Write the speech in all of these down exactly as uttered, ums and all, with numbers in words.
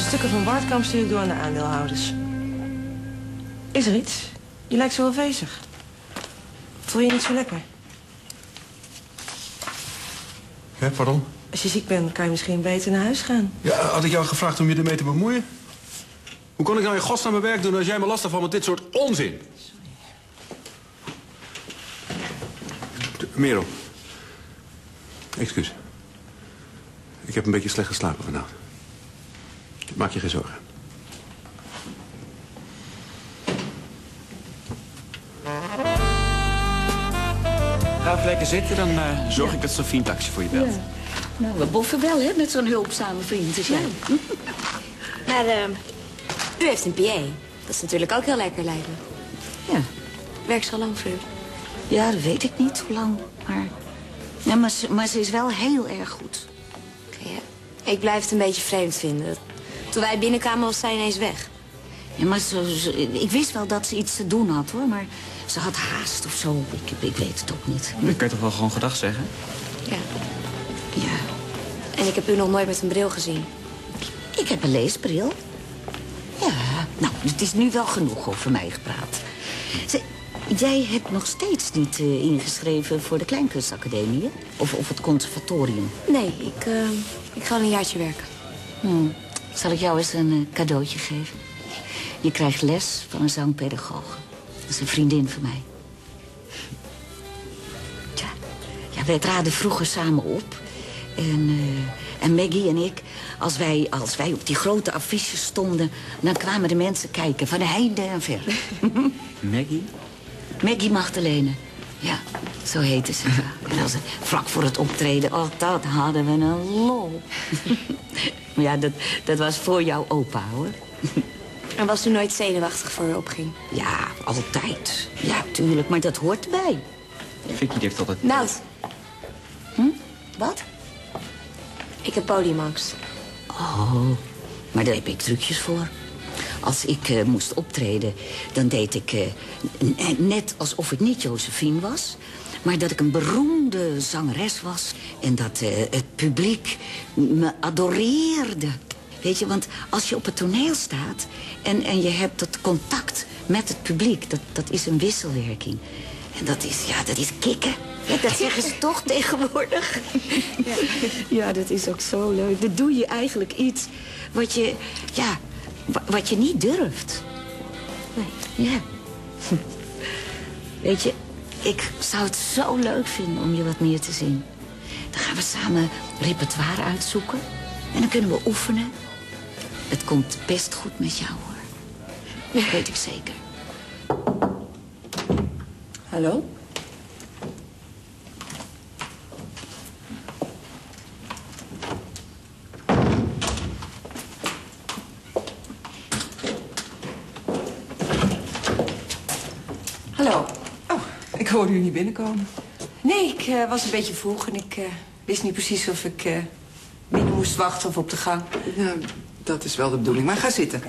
de stukken van Wartkamp stuur ik door aan de aandeelhouders. Is er iets? Je lijkt zo afwezig. Voel je je niet zo lekker? Hè, pardon? Als je ziek bent, kan je misschien beter naar huis gaan. Ja, had ik jou gevraagd om je ermee te bemoeien? Hoe kon ik nou in godsnaam mijn werk doen als jij me lastig valt met dit soort onzin? Sorry. Merel. Excuus. Ik heb een beetje slecht geslapen vannacht. Maak je geen zorgen. Ga even lekker zitten, dan uh, zorg ja. ik dat Sofie een taxi voor je belt. Ja. Nou, we boffen wel, hè, met zo'n hulpzame vriend als jij. Ja. Maar uh, u heeft een P A. Dat is natuurlijk ook heel lekker, lijkt me. Ja. Werkt ze al lang voor u? Ja, dat weet ik niet hoe lang, maar... Ja, maar, ze, maar ze is wel heel erg goed. Oké, okay, ja. Ik blijf het een beetje vreemd vinden. Toen wij binnenkwamen was zij ineens weg. Ja, maar ze, ze, ik wist wel dat ze iets te doen had, hoor. Maar ze had haast of zo. Ik, ik weet het ook niet. Ik kan je toch wel gewoon gedag zeggen? Ja. Ja. En ik heb u nog nooit met een bril gezien. Ik heb een leesbril. Ja, nou, het is nu wel genoeg over mij gepraat. Ze, jij hebt nog steeds niet uh, ingeschreven voor de Kleinkunstacademie, hè? Of, of het conservatorium? Nee, ik, uh, ik ga al een jaartje werken. Hmm. Zal ik jou eens een uh, cadeautje geven? Je krijgt les van een zangpedagoog. Dat is een vriendin van mij. Tja, ja, wij traden vroeger samen op. En, uh, en Maggie en ik, als wij, als wij op die grote affiches stonden... dan kwamen de mensen kijken van heinde en ver. Maggie? Maggie Magdalene. Ja, zo heette ze. En als, vlak voor het optreden, oh, dat hadden we een lol. Maar ja, dat, dat was voor jouw opa, hoor. En was u nooit zenuwachtig voor u opging? Ja, altijd. Ja, tuurlijk, maar dat hoort erbij. Vicky heeft altijd... Nout. Hm? Wat? Ik heb podiumangst. Oh, maar daar heb ik trucjes voor. Als ik uh, moest optreden, dan deed ik uh, net alsof ik niet Josephine was... maar dat ik een beroemde zangeres was... en dat uh, het publiek me adoreerde. Weet je, want als je op het toneel staat... en, en je hebt dat contact met het publiek, dat, dat is een wisselwerking. En dat is, ja, dat is kicken. Ja, dat zeggen ze toch tegenwoordig. Ja. Ja, dat is ook zo leuk. Dan doe je eigenlijk iets wat je, ja, wat je niet durft. Nee. Ja. Weet je, ik zou het zo leuk vinden om je wat meer te zien. Dan gaan we samen repertoire uitzoeken. En dan kunnen we oefenen. Het komt best goed met jou, hoor. Dat weet ik zeker. Hallo? Hallo. Oh, ik hoorde u niet binnenkomen. Nee, ik uh, was een beetje vroeg en ik uh, wist niet precies of ik uh, binnen moest wachten of op de gang. Ja, dat is wel de bedoeling, maar ga zitten.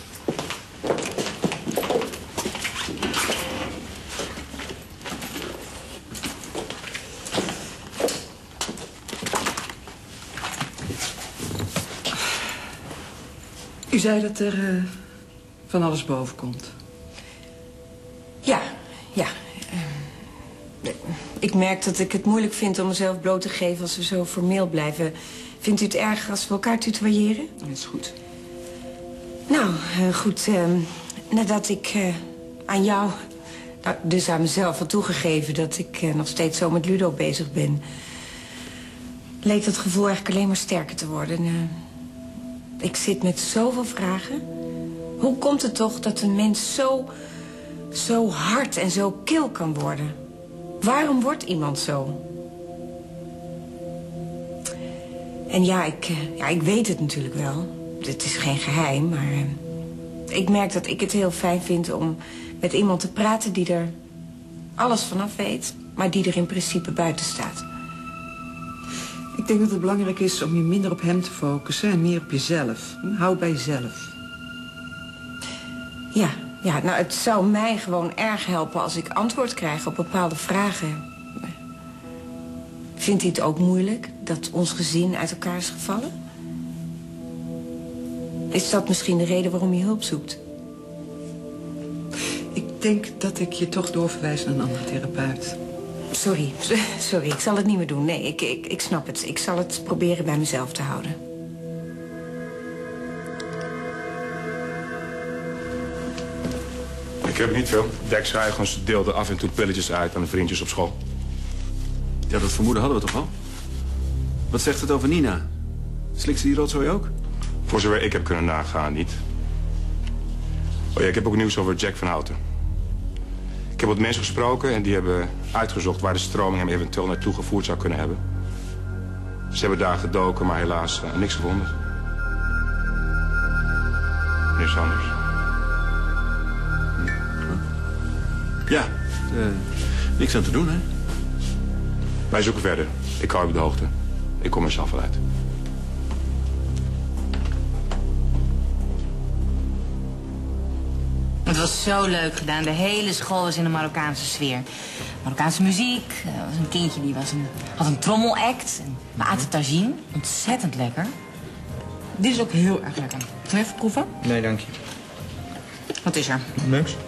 U zei dat er uh, van alles boven komt. Ja, ja. Uh, ik merk dat ik het moeilijk vind om mezelf bloot te geven als we zo formeel blijven. Vindt u het erg als we elkaar tutoyeren? Dat is goed. Nou, uh, goed. Uh, nadat ik uh, aan jou, nou, dus aan mezelf had toegegeven... dat ik uh, nog steeds zo met Ludo bezig ben... leek dat gevoel eigenlijk alleen maar sterker te worden. Uh, ik zit met zoveel vragen. Hoe komt het toch dat een mens zo, zo hard en zo kil kan worden? Waarom wordt iemand zo? En ja, ik, uh, ja, ik weet het natuurlijk wel. Het is geen geheim, maar... Uh, ik merk dat ik het heel fijn vind om met iemand te praten die er alles vanaf weet... maar die er in principe buiten staat. Ik denk dat het belangrijk is om je minder op hem te focussen en meer op jezelf. Hou bij jezelf. Ja, ja, nou, het zou mij gewoon erg helpen als ik antwoord krijg op bepaalde vragen. Vindt u het ook moeilijk dat ons gezin uit elkaar is gevallen? Is dat misschien de reden waarom je hulp zoekt? Ik denk dat ik je toch doorverwijs naar een andere therapeut. Sorry, sorry, ik zal het niet meer doen. Nee, ik, ik, ik snap het. Ik zal het proberen bij mezelf te houden. Ik heb niet veel. Dex Rijgens deelde af en toe pilletjes uit aan de vriendjes op school. Ja, dat vermoeden hadden we toch al? Wat zegt het over Nina? Slikt ze die rotzooi ook? Voor zover ik heb kunnen nagaan, niet. Oh ja, ik heb ook nieuws over Jack van Houten. Ik heb wat mensen gesproken en die hebben uitgezocht waar de stroming hem eventueel naartoe gevoerd zou kunnen hebben. Ze hebben daar gedoken, maar helaas uh, niks gevonden. Meneer Sanders. Ja, uh, niks aan te doen, hè? Wij zoeken verder. Ik hou u op de hoogte. Ik kom er zelf wel uit. Het was zo leuk gedaan. De hele school was in een Marokkaanse sfeer. Marokkaanse muziek. Er was een kindje die was een, had een trommelact. We aten tagine. Ontzettend lekker. Dit is ook heel erg lekker. Wil je even proeven? Nee, dank je. Wat is er? Niks.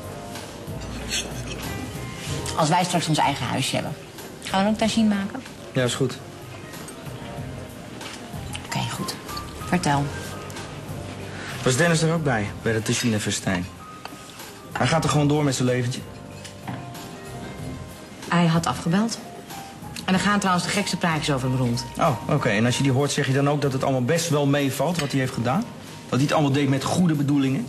Als wij straks ons eigen huisje hebben, gaan we dan ook tagine maken? Ja, is goed. Oké, okay, goed. Vertel. Was Dennis er ook bij, bij de tagine-festijn? Hij gaat er gewoon door met zijn leventje. Hij had afgebeld. En er gaan trouwens de gekste praatjes over hem rond. Oh, oké. Okay. En als je die hoort, zeg je dan ook dat het allemaal best wel meevalt wat hij heeft gedaan? Dat hij het allemaal deed met goede bedoelingen?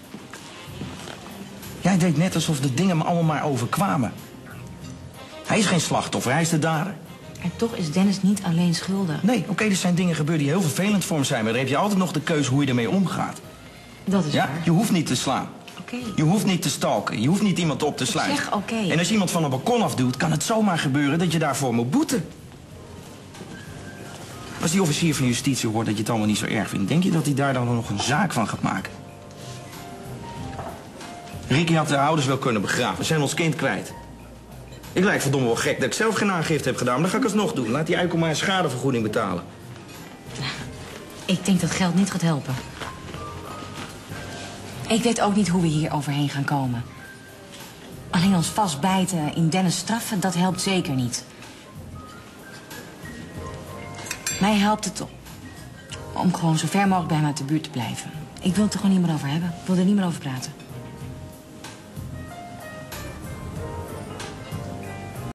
Jij deed net alsof de dingen me allemaal maar overkwamen. Hij is geen slachtoffer, hij is de dader. En toch is Dennis niet alleen schuldig. Nee, oké, okay, er zijn dingen gebeurd die heel vervelend voor hem zijn... maar dan heb je altijd nog de keuze hoe je ermee omgaat. Dat is ja? waar. Je hoeft niet te slaan. Oké. Okay. Je hoeft niet te stalken. Je hoeft niet iemand op te sluiten. Zeg oké. Okay. En als je iemand van een balkon afduwt, kan het zomaar gebeuren dat je daarvoor moet boeten. Als die officier van justitie hoort dat je het allemaal niet zo erg vindt... denk je dat hij daar dan nog een zaak van gaat maken? Ricky had de ouders wel kunnen begraven. We zijn ons kind kwijt. Ik lijk verdomme wel gek dat ik zelf geen aangifte heb gedaan... maar dat ga ik alsnog doen. Laat die eikel maar een schadevergoeding betalen. Ik denk dat geld niet gaat helpen. Ik weet ook niet hoe we hier overheen gaan komen. Alleen ons vastbijten in Dennis straffen, dat helpt zeker niet. Mij helpt het om gewoon zo ver mogelijk bij hem uit de buurt te blijven. Ik wil het er gewoon niet meer over hebben. Ik wil er niet meer over praten.